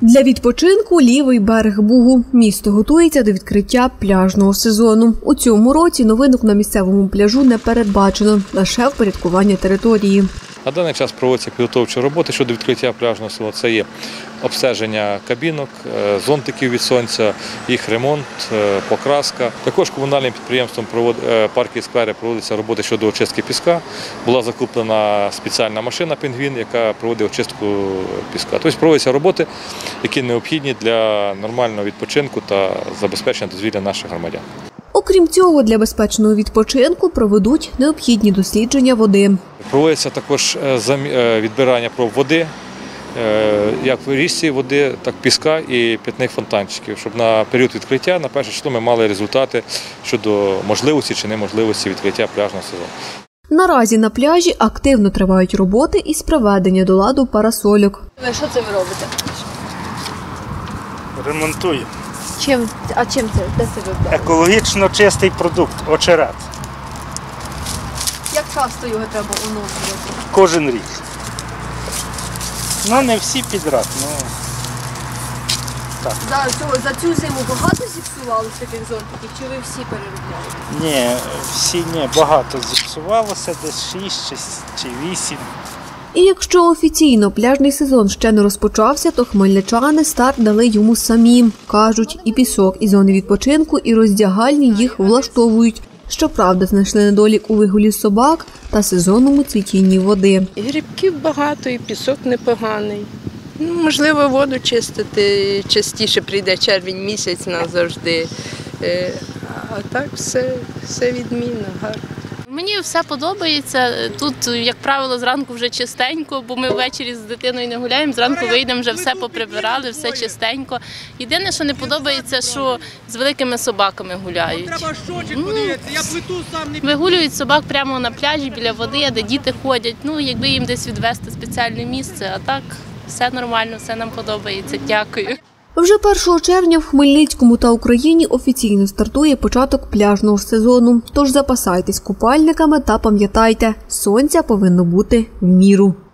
Для відпочинку лівий берег Бугу. Місто готується до відкриття пляжного сезону. У цьому році новинок на місцевому пляжу не передбачено, лише впорядкування території. На даний час проводяться підготовчі роботи щодо відкриття пляжного сезону. Це є обстеження кабінок, зонтиків від сонця, їх ремонт, покраска. Також комунальним підприємством «Парки і сквери» проводяться роботи щодо очистки піска. Була закуплена спеціальна машина «Пінгвін», яка проводить очистку піска. Тобто проводяться роботи, які необхідні для нормального відпочинку та забезпечення дозвілля наших громадян. Окрім цього, для безпечного відпочинку проведуть необхідні дослідження води. Проводиться також відбирання проб води, як в річці води, так і піска і питних фонтанчиків, щоб на період відкриття, на перше число, ми мали результати щодо можливості чи неможливості відкриття пляжного сезону. Наразі на пляжі активно тривають роботи із приведення до ладу парасольок. Що це ви робите? Ремонтую. Чим це? Де це ви? Екологічно чистий продукт – очерет. Як часто його треба оновлювати? Кожен рік. Ну, не всі підряд, ну так. За цю зиму багато зіпсувалося таких зонтиків, чи ви всі переробляли? Ні, всі ні, багато зіпсувалося, десь 6 чи 8. І якщо офіційно пляжний сезон ще не розпочався, то хмельничани старт дали йому самі. Кажуть, і пісок, і зони відпочинку, і роздягальні їх влаштовують. Щоправда, знайшли недолік у вигулі собак та сезонному цвітінні води. І грибків багато, і пісок непоганий. Можливо, воду чистити частіше, прийде червень місяць назавжди. А так все відмінно, гарно. Мені все подобається. Тут, як правило, зранку вже чистенько, бо ми ввечері з дитиною не гуляємо, зранку вийдемо, вже все поприбирали, все чистенько. Єдине, що не подобається, що з великими собаками гуляють. Вигулюють собак прямо на пляжі, біля води, де діти ходять. Ну, якби їм десь відвести спеціальне місце, а так все нормально, все нам подобається. Дякую. Вже 1 червня в Хмельницькому та Україні офіційно стартує початок пляжного сезону. Тож запасайтесь купальниками та пам'ятайте, сонця повинно бути в міру.